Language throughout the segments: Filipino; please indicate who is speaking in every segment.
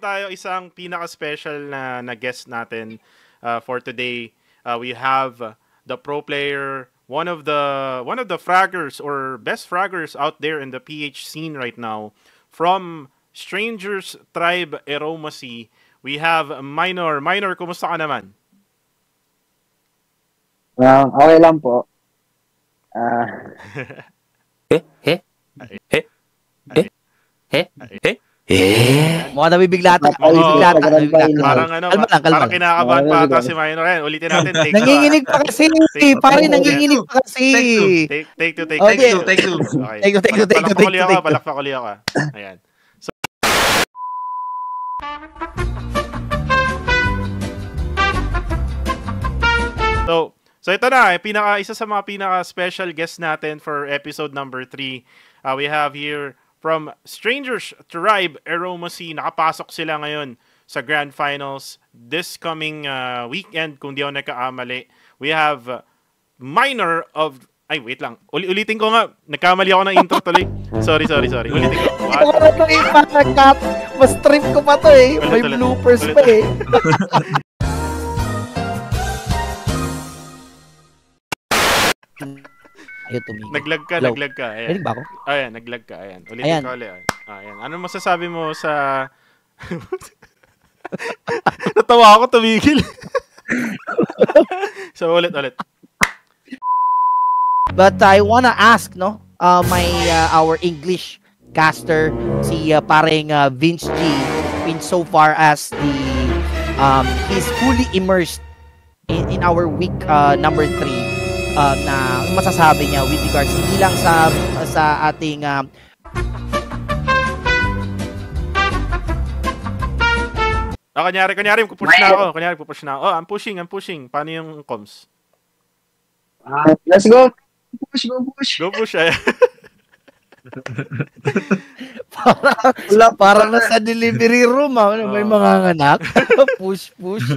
Speaker 1: tayo isang pinaka-special na guest natin for today. We have the pro player, one of the fraggers or best fraggers out there in the PH scene right now. From Strangers Tribe Aromacy, we have Minor. Minor, kumusta ka naman?
Speaker 2: Okay lang po.
Speaker 3: Mukhang nabibigla ata.
Speaker 1: Parang parang kinakabahan pa ata si Minor. Ayan, ulitin natin.
Speaker 3: Nanginginig pa kasi. Pare, nanginginig pa kasi.
Speaker 1: Take two. Palakpak ulit ako. Ayan. So ito na, isa sa mga pinaka-special guest natin for episode number 3. We have here from Strangers Tribe Aromacy. Nakapasok sila ngayon sa Grand Finals this coming weekend, kung di ako nagkakamali. We have Minor of... Ay, wait lang. Ulitin ko nga. Nagkamali ako ng intro tuloy. Sorry. Ulitin ko.
Speaker 3: Mas trip ko pa to eh. May bloopers pa eh. Ayun, tumigil.
Speaker 1: Naglag ka. Ayan.
Speaker 3: Rinig ba ako?
Speaker 1: Ayan, naglag ka. Ayan. Ulitin ko ulit. Ayan. Ano masasabi mo sa... Natawa ako, tumigil. So, ulit.
Speaker 3: But I wanna ask, no? Our English caster, si pareng Vince G, in so far as he's fully immersed in our week number 3. Na masasabi niya with regards hindi lang sa ating
Speaker 1: kunyari pupush na ako. I'm pushing. Paano yung comms?
Speaker 2: Let's go.
Speaker 1: Go push.
Speaker 3: Parang nasa delivery room, may mga anak. Push.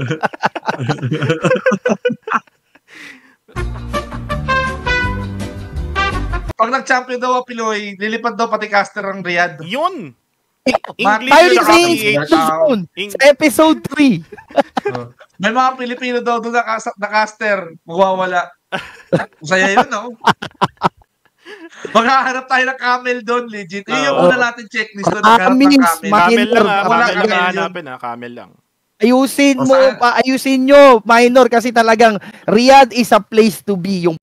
Speaker 4: Pag nag-champion daw ang Pinoy, lilipad daw pati caster ang Riyadh.
Speaker 1: Yun!
Speaker 3: English sa episode 3.
Speaker 4: May mga Pilipino daw doon na caster, magwawala. Masaya yun, no? Maghahanap tayo ng camel doon, legit. Yung una natin checklist doon.
Speaker 1: Camel lang.
Speaker 3: Ayusin nyo, Minor, kasi talagang Riyadh is a place to be. Yung